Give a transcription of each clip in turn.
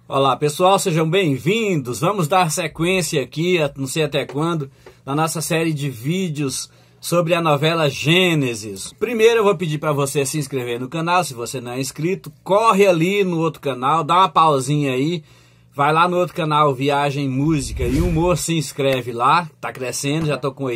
Olá pessoal, sejam bem-vindos. Vamos dar sequência aqui, não sei até quando, na nossa série de vídeos sobre a novela Gênesis. Primeiro eu vou pedir para você se inscrever no canal, se você não é inscrito. Corre ali no outro canal, dá uma pausinha aí. Vai lá no outro canal, Viagem, Música e Humor, se inscreve lá. Tá crescendo, já tô com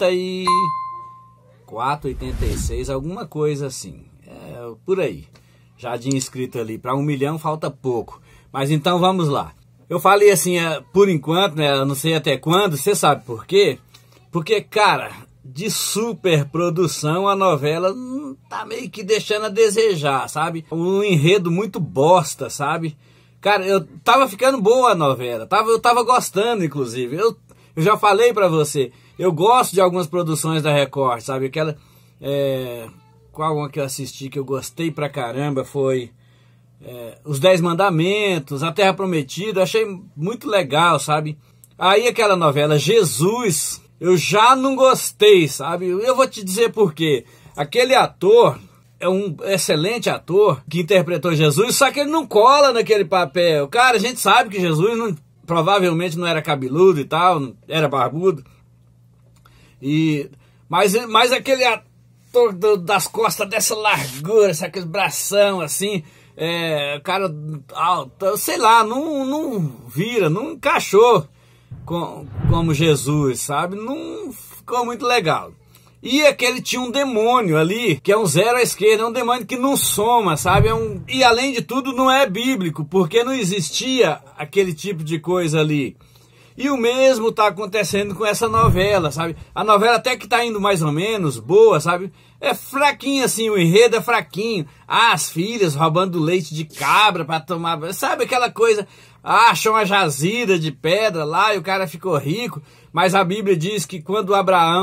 84, 86, alguma coisa assim. Por aí. Já de inscrito ali, para 1 milhão falta pouco. Mas então vamos lá. Eu falei assim, por enquanto, né, eu não sei até quando, você sabe por quê? Porque, cara, de super produção a novela tá meio que deixando a desejar, sabe? Um enredo muito bosta, sabe? Cara, eu tava ficando boa a novela, eu tava gostando, inclusive. Eu já falei pra você, eu gosto de algumas produções da Record, sabe? Aquela, qual uma que eu assisti que eu gostei pra caramba foi... Os 10 Mandamentos, A Terra Prometida, achei muito legal, sabe? Aí aquela novela Jesus, eu já não gostei, sabe? Eu vou te dizer por quê. Aquele ator é um excelente ator que interpretou Jesus, só que ele não cola naquele papel. Cara, a gente sabe que Jesus provavelmente não era cabeludo e tal, era barbudo. Mas aquele ator das costas dessa largura, aquele bração assim... cara alto, sei lá, não vira, não encaixou como Jesus, sabe? Não ficou muito legal. E aquele tinha um demônio ali, que é um zero à esquerda, é um demônio que não soma, sabe? E além de tudo não é bíblico, porque não existia aquele tipo de coisa ali. E o mesmo tá acontecendo com essa novela, sabe? A novela até que tá indo mais ou menos boa, sabe? É fraquinho assim, o enredo é fraquinho. As filhas roubando leite de cabra pra tomar... Sabe aquela coisa? Acham a jazida de pedra lá e o cara ficou rico. Mas a Bíblia diz que quando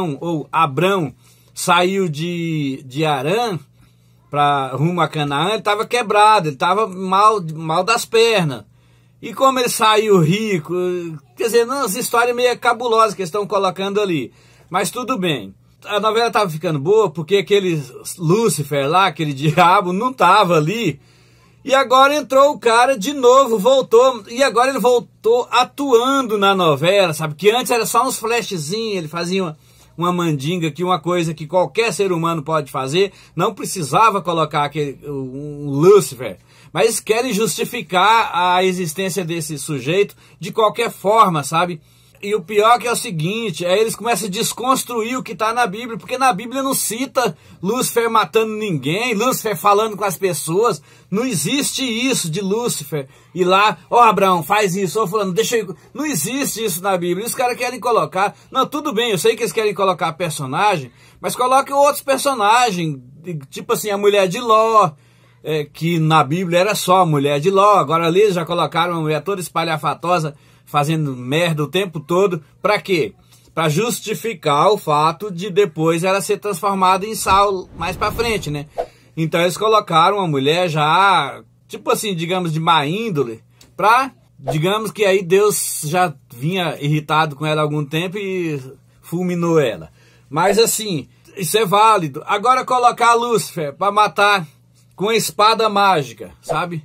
Abrão saiu de Harã pra rumo a Canaã, ele tava quebrado, ele tava mal das pernas. E como ele saiu rico, quer dizer, umas histórias meio cabulosas que eles estão colocando ali. Mas tudo bem. A novela estava ficando boa porque aquele Lúcifer lá, aquele diabo, não estava ali. E agora entrou o cara de novo, voltou. E agora ele voltou atuando na novela, sabe? Que antes era só uns flashzinhos, ele fazia uma mandinga, uma coisa que qualquer ser humano pode fazer. Não precisava colocar um Lúcifer. Mas querem justificar a existência desse sujeito de qualquer forma, sabe? E o pior que é o seguinte, eles começam a desconstruir o que está na Bíblia, porque na Bíblia não cita Lúcifer matando ninguém, Lúcifer falando com as pessoas, não existe isso de Lúcifer. E lá, Abraão, faz isso, fulano, deixa eu... Não existe isso na Bíblia, os caras querem colocar... Não, tudo bem, eu sei que eles querem colocar personagem, mas coloquem outros personagens, tipo assim, a mulher de Ló, que na Bíblia era só a mulher de Ló, agora ali eles já colocaram uma mulher toda espalhafatosa, fazendo merda o tempo todo, pra quê? Pra justificar o fato de depois ela ser transformada em sal mais pra frente, né? Então eles colocaram uma mulher já, tipo assim, digamos, de má índole, pra, digamos que aí Deus já vinha irritado com ela há algum tempo e fulminou ela. Mas assim, isso é válido. Agora colocar Lúcifer pra matar com a espada mágica, sabe?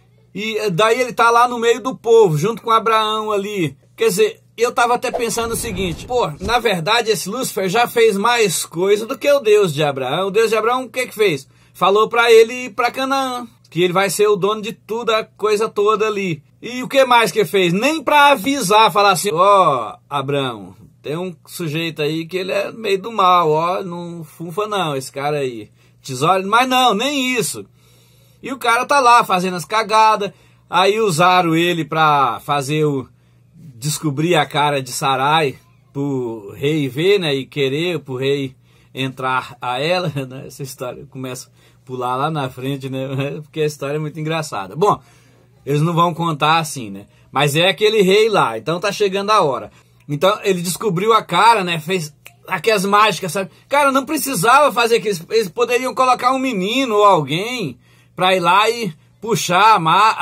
E daí ele tá lá no meio do povo, junto com Abraão ali. Quer dizer, eu tava até pensando o seguinte, na verdade esse Lúcifer já fez mais coisa do que o Deus de Abraão. O Deus de Abraão o que fez? Falou pra ele ir pra Canaã, que ele vai ser o dono de tudo, a coisa toda ali. E o que mais que ele fez? Nem pra avisar, falar assim, Abraão, tem um sujeito aí que ele é meio do mal, não funfa não, esse cara aí. Tesouro, mas não, nem isso. E o cara tá lá fazendo as cagadas, aí usaram ele pra descobrir a cara de Sarai pro rei ver, né, e querer pro rei entrar a ela, né, essa história começa a pular lá na frente, né, porque a história é muito engraçada. Bom, eles não vão contar assim, né, mas é aquele rei lá, então tá chegando a hora. Então ele descobriu a cara, né, fez aquelas mágicas, sabe, cara, não precisava fazer aquilo, eles poderiam colocar um menino ou alguém pra ir lá e puxar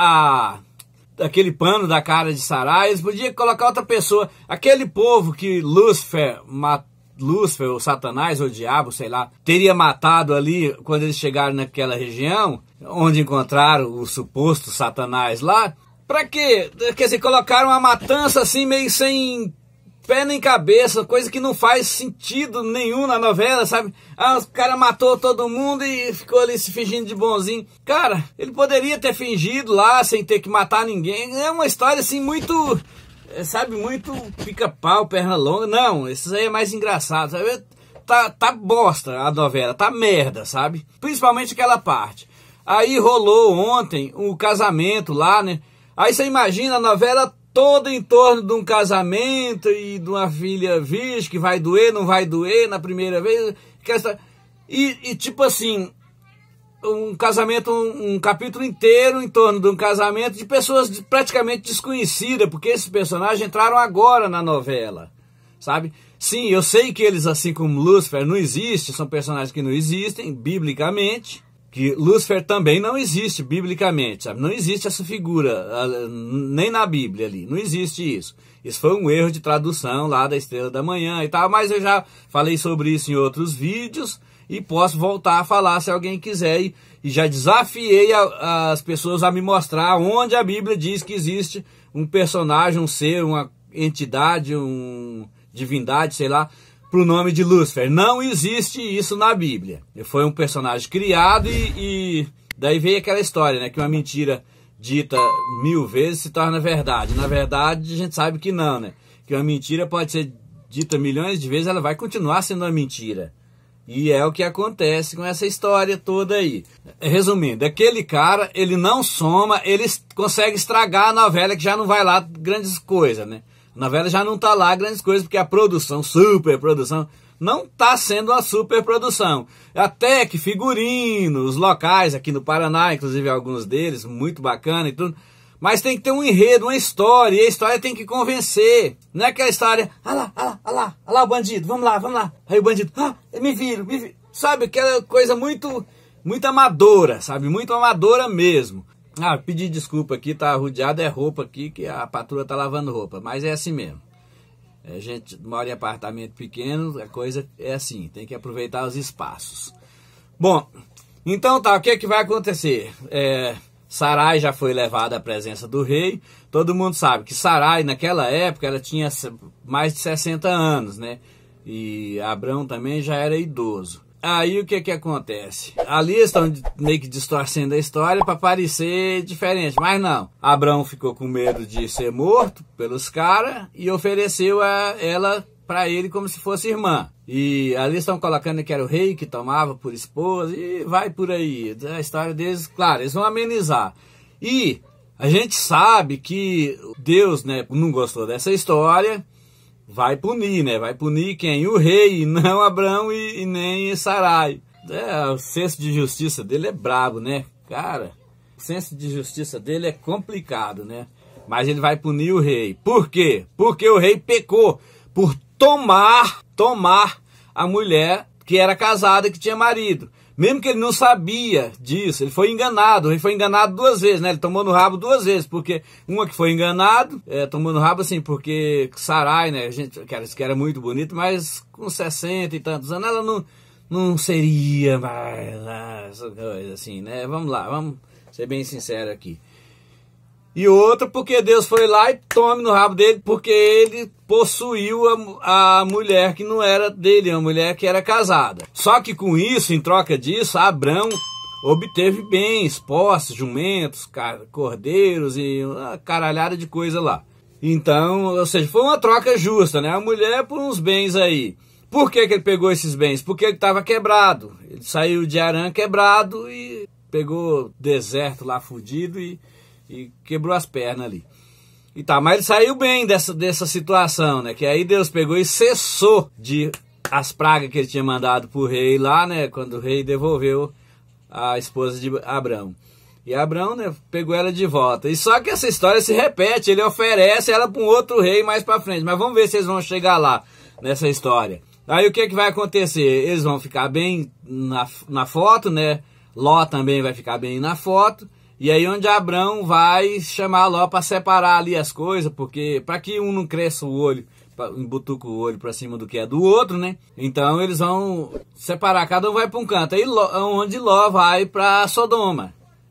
aquele pano da cara de Sarai, eles podiam colocar outra pessoa. Aquele povo que Lúcifer, ou Satanás, ou o diabo, sei lá, teria matado ali quando eles chegaram naquela região, onde encontraram o suposto Satanás lá, Pra quê? Quer dizer, colocaram uma matança assim meio sem pé nem cabeça, coisa que não faz sentido nenhum na novela, sabe? Ah, o cara matou todo mundo e ficou ali se fingindo de bonzinho. Cara, ele poderia ter fingido lá sem ter que matar ninguém. É uma história assim muito, sabe, muito pica-pau, perna longa. Não, esses aí é mais engraçado, sabe? Tá bosta a novela, tá merda, sabe? Principalmente aquela parte. Aí rolou ontem o casamento lá, né? Aí você imagina a novela toda em torno de um casamento e de uma filha virgem que vai doer, não vai doer na primeira vez. E tipo assim, um casamento, um capítulo inteiro em torno de um casamento de pessoas praticamente desconhecidas, porque esses personagens entraram agora na novela, sabe? Sim, eu sei que eles, assim como Lúcifer, não existem, são personagens que não existem, biblicamente, que Lúcifer também não existe biblicamente, sabe? Não existe essa figura, nem na Bíblia ali, não existe isso. Isso foi um erro de tradução lá da Estrela da Manhã e tal, mas eu já falei sobre isso em outros vídeos e posso voltar a falar se alguém quiser. E já desafiei as pessoas a me mostrar onde a Bíblia diz que existe um personagem, um ser, uma entidade, uma divindade, sei lá, pro nome de Lúcifer. Não existe isso na Bíblia. Ele foi um personagem criado e daí veio aquela história, né? Que uma mentira dita 1000 vezes se torna verdade. Na verdade, a gente sabe que não, né? Que uma mentira pode ser dita milhões de vezes, ela vai continuar sendo uma mentira. E é o que acontece com essa história toda aí. Resumindo, aquele cara, ele não soma, ele consegue estragar a novela, que já não vai lá grandes coisas, né? A novela já não tá lá grandes coisas, porque a produção, super produção, não tá sendo uma super produção. Até que figurinos, locais aqui no Paraná, inclusive alguns deles, muito bacana e tudo. Mas tem que ter um enredo, uma história, e a história tem que convencer. Não é aquela história, olha lá o bandido, vamos lá. Aí o bandido, me viro. Sabe, aquela coisa muito amadora, sabe, muito amadora mesmo. Pedi desculpa aqui, tá arrodeado, é roupa aqui, que a patroa tá lavando roupa, mas é assim mesmo. A gente mora em apartamento pequeno, a coisa é assim, tem que aproveitar os espaços. Bom, então tá, o que é que vai acontecer? Sarai já foi levada à presença do rei. Todo mundo sabe que Sarai, naquela época, ela tinha mais de 60 anos, né? E Abrão também já era idoso. Aí o que que acontece? Ali estão meio que distorcendo a história para parecer diferente, mas não. Abrão ficou com medo de ser morto pelos caras e ofereceu ela para ele como se fosse irmã. E ali estão colocando que era o rei que tomava por esposa e vai por aí. A história deles, claro, eles vão amenizar. E a gente sabe que Deus, né, não gostou dessa história. Vai punir, né? Vai punir quem? O rei, não Abrão e nem Sarai. O senso de justiça dele é brabo, né? Cara, o senso de justiça dele é complicado, né? Mas ele vai punir o rei. Por quê? Porque o rei pecou por tomar a mulher que era casada, que tinha marido. Mesmo que ele não sabia disso, ele foi enganado. Ele foi enganado 2 vezes, né? Ele tomou no rabo 2 vezes, porque uma que foi enganado, tomou no rabo assim, porque Sarai, né? A gente que era muito bonito, mas com 60 e tantos anos, ela não seria mais essa coisa assim, né? Vamos lá, vamos ser bem sincero aqui. E outra porque Deus foi lá e tome no rabo dele, porque ele possuiu a mulher que não era dele, uma mulher que era casada. Só que com isso, em troca disso, Abrão obteve bens, posses, jumentos, cordeiros e uma caralhada de coisa lá. Então, ou seja, foi uma troca justa, né? A mulher por uns bens aí. Por que ele pegou esses bens? Porque ele estava quebrado. Ele saiu de Harã quebrado e pegou deserto lá fudido e quebrou as pernas ali. E tá, mas ele saiu bem dessa situação, né? Que aí Deus pegou e cessou as pragas que ele tinha mandado pro rei lá, né? Quando o rei devolveu a esposa de Abrão. E Abrão, né, pegou ela de volta. E só que essa história se repete, ele oferece ela para um outro rei mais para frente. Mas vamos ver se eles vão chegar lá nessa história. Aí o que vai acontecer? Eles vão ficar bem na foto, né? Ló também vai ficar bem na foto. E aí onde Abrão vai chamar Ló para separar ali as coisas, porque para que um não cresça o olho, embutuca o olho para cima do que é do outro, né? Então eles vão separar, cada um vai para um canto. Aí onde Ló vai para Sodoma.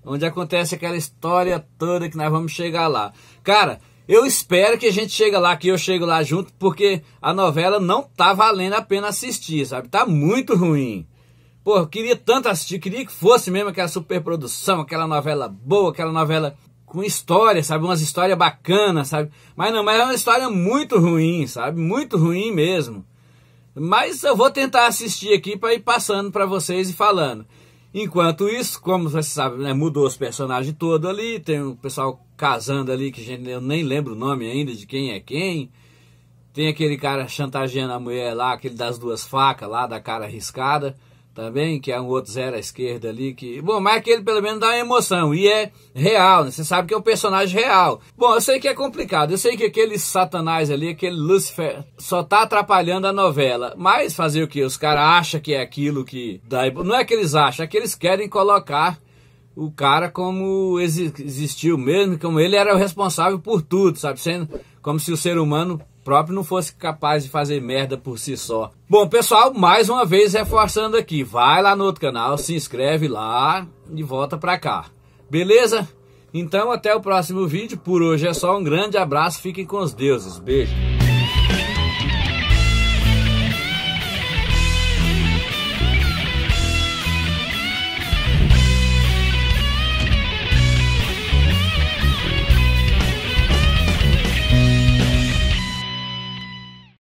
onde acontece aquela história toda que nós vamos chegar lá. Cara, eu espero que a gente chegue lá, que eu chego lá junto, porque a novela não tá valendo a pena assistir, sabe? Tá muito ruim. Pô, eu queria tanto assistir, queria que fosse mesmo aquela superprodução, aquela novela boa, aquela novela com história, sabe? Umas histórias bacanas, sabe? Mas não, mas é uma história muito ruim, sabe? Muito ruim mesmo. Mas eu vou tentar assistir aqui para ir passando para vocês e falando. Enquanto isso, como você sabe, né, mudou os personagens todos ali, tem o pessoal casando ali, que eu nem lembro o nome ainda de quem é quem. Tem aquele cara chantageando a mulher lá, aquele das duas facas lá, da cara arriscada. Também, que é um outro zero à esquerda ali, que... Bom, mas aquele pelo menos dá uma emoção, e é real, né? Você sabe que é um personagem real. Bom, eu sei que é complicado, eu sei que aquele Satanás ali, aquele Lúcifer, só tá atrapalhando a novela. Mas fazer o quê? Os caras acham que é aquilo que... Não é que eles acham, é que eles querem colocar o cara como existiu mesmo, como ele era o responsável por tudo, sabe? Sendo como se o ser humano próprio não fosse capaz de fazer merda por si só. Bom, pessoal, mais uma vez reforçando aqui, vai lá no outro canal, se inscreve lá e volta pra cá. Beleza? Então até o próximo vídeo, por hoje é só, um grande abraço, fiquem com os deuses, beijo.